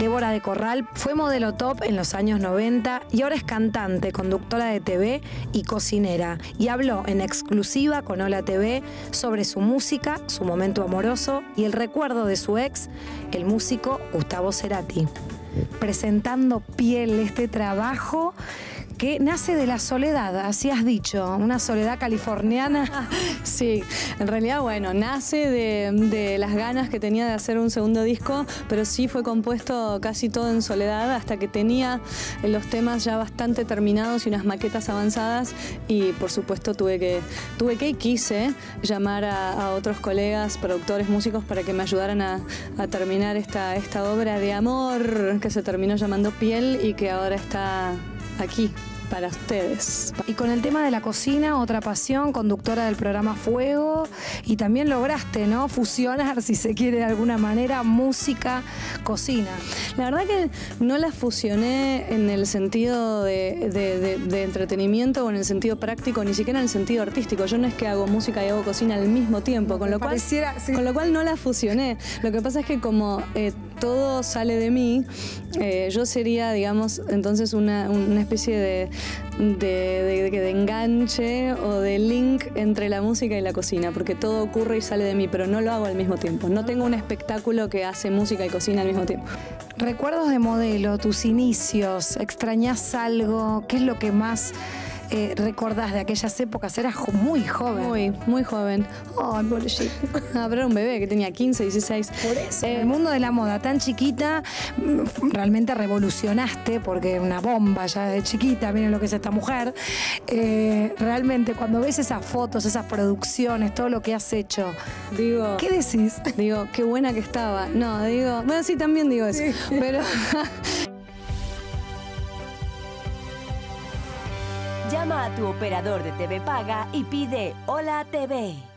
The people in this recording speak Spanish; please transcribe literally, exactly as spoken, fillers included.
Débora de Corral fue modelo top en los años noventa y ahora es cantante, conductora de T V y cocinera. Y habló en exclusiva con Hola T V sobre su música, su momento amoroso y el recuerdo de su ex, el músico Gustavo Cerati. Presentando Piel, este trabajo que nace de la soledad, así has dicho, una soledad californiana. Sí, en realidad, bueno, nace de, de las ganas que tenía de hacer un segundo disco, pero sí fue compuesto casi todo en soledad hasta que tenía los temas ya bastante terminados y unas maquetas avanzadas y por supuesto tuve que, tuve que y quise llamar a, a otros colegas, productores, músicos para que me ayudaran a, a terminar esta, esta obra de amor que se terminó llamando Piel y que ahora está aquí para ustedes. Y con el tema de la cocina, otra pasión, conductora del programa Fuego, y también lograste, ¿no?, fusionar, si se quiere de alguna manera, música, cocina. La verdad que no la fusioné en el sentido de, de, de, de entretenimiento o en el sentido práctico, ni siquiera en el sentido artístico. Yo no es que hago música y hago cocina al mismo tiempo, con lo, cual, sí. con lo cual no la fusioné. Lo que pasa es que como eh, todo sale de mí, eh, yo sería, digamos, entonces una, una especie de De, de, de, de enganche o de link entre la música y la cocina, porque todo ocurre y sale de mí, pero no lo hago al mismo tiempo. No tengo un espectáculo que hace música y cocina al mismo tiempo. Recuerdos de modelo, tus inicios, ¿extrañás algo? ¿Qué es lo que más eh, recordás de aquellas épocas? Eras muy joven. Muy, muy joven. Ay, pobrecito. Ah, pero era un bebé que tenía quince, dieciséis. Por eso. Eh, el mundo de la moda tan chiquita, realmente revolucionaste, porque una bomba ya de chiquita, miren lo que es esta mujer. Eh, realmente, cuando ves esas fotos, esas producciones, todo lo que has hecho, digo, ¿qué decís? Digo, qué buena que estaba. No, digo, bueno, sí, también digo eso. Sí. Pero... Llama a tu operador de T V Paga y pide Hola T V.